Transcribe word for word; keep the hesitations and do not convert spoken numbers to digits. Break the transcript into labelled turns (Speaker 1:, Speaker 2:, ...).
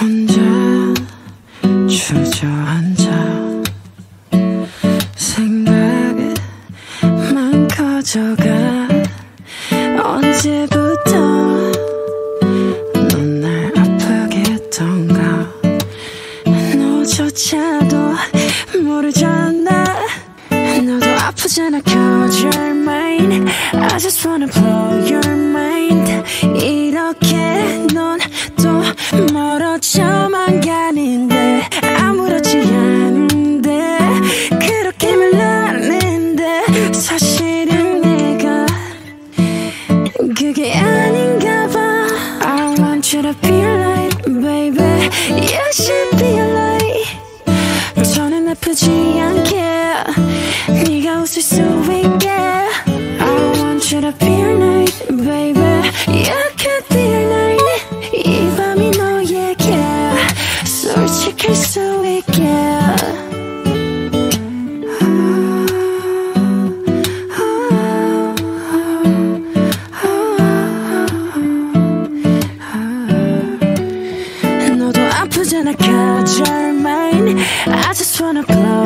Speaker 1: 혼자 주저앉아 생각만 커져가. 언제부터 넌 날 아프게 했던가. 너조차도 모르잖아. 너도 아프잖아. Cause you're mine. I just wanna blow your mind. 이렇게 넌 또 멀어져만 가는데 아무렇지 않은데 그렇게 말하는데 사실은 내가 그게 아닌가 봐. I want you to be right baby. You should be right. 더는 아프지 않게 네가 웃을 수 있게. I want you to be right baby. You could be right. 이 밤이 너에게 솔직할 수 있게. 너도 아프잖아. Cause you're mine. I just wanna blow